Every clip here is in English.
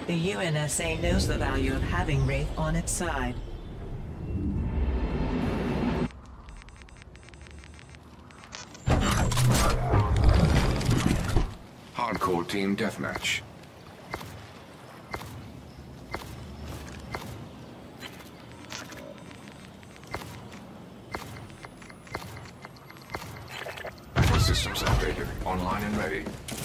The UNSA knows the value of having Wraith on its side. Hardcore team deathmatch. Systems updated, online and ready.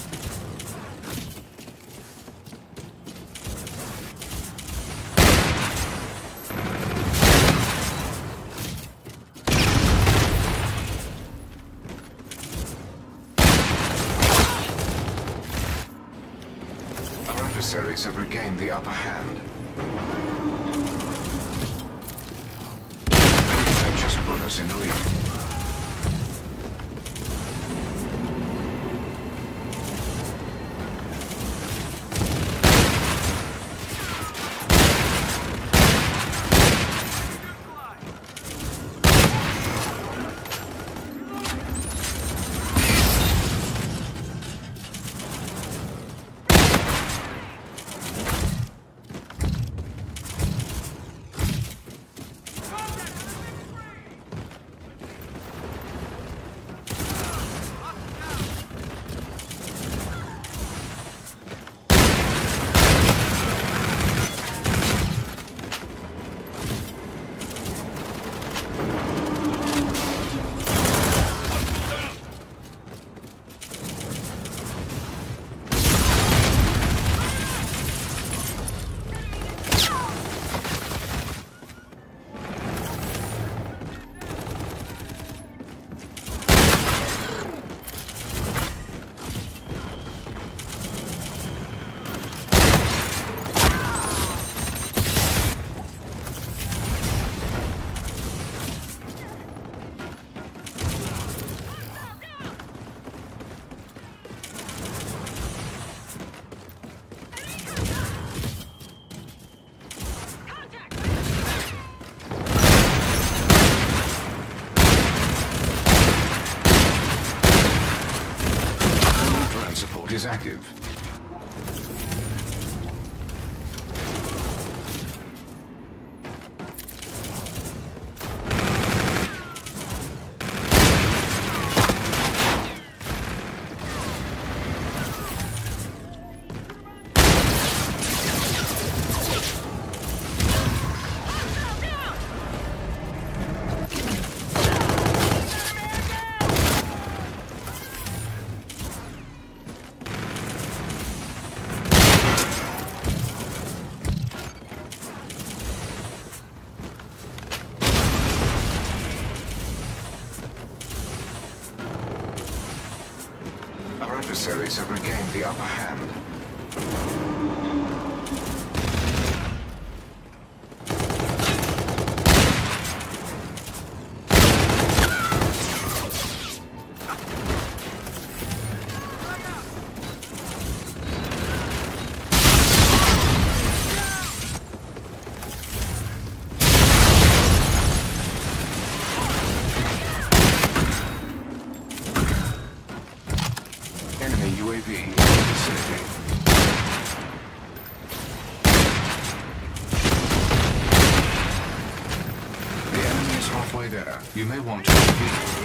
Our adversaries have regained the upper hand. They just put us in the lead. Is active. Our adversaries have regained the upper hand. Enemy UAV in the vicinity. The enemy is halfway there. You may want to repeat.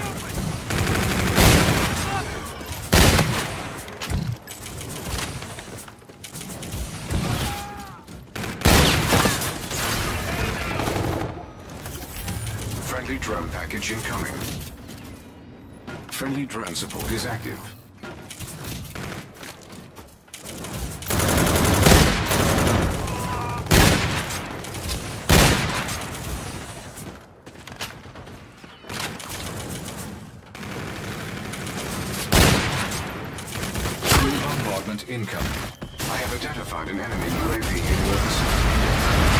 Friendly drone package incoming. Friendly drone support is active. Bombardment incoming. I have identified an enemy UAV in your vicinity.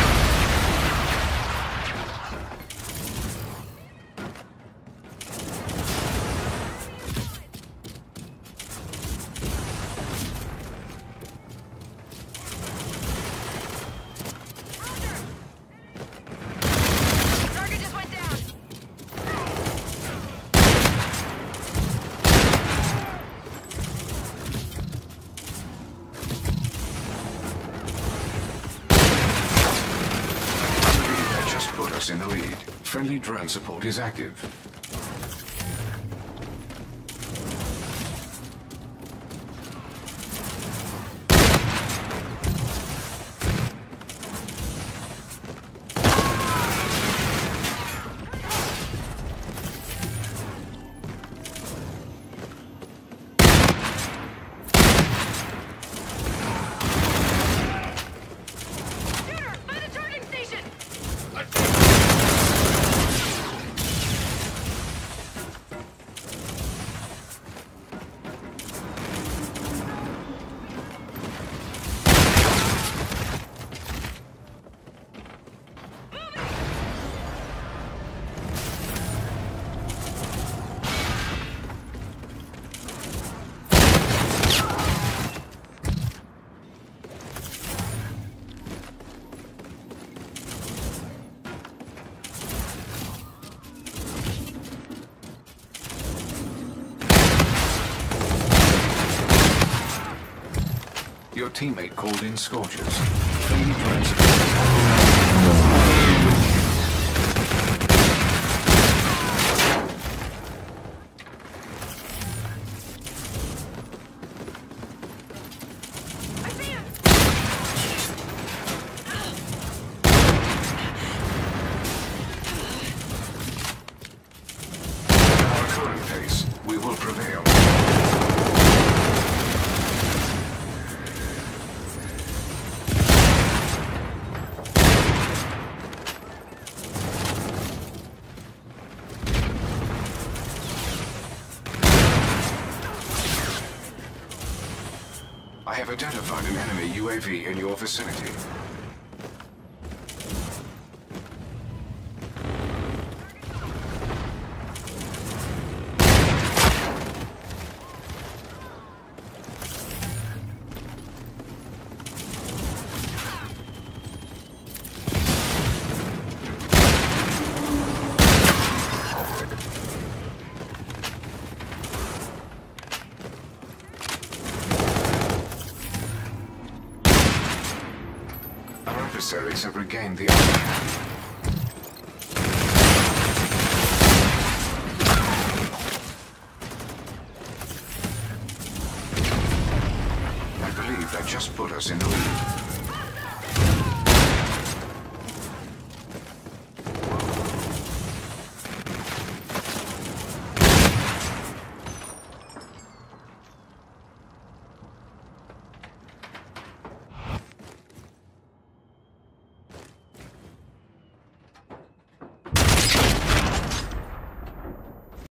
us in the lead. Friendly drone support is active. Your teammate called in scorches. Friendly drone support. At our current pace, we will prevail. I have identified an enemy UAV in your vicinity. Our adversaries have regained the upper hand. I believe that just put us in the lead.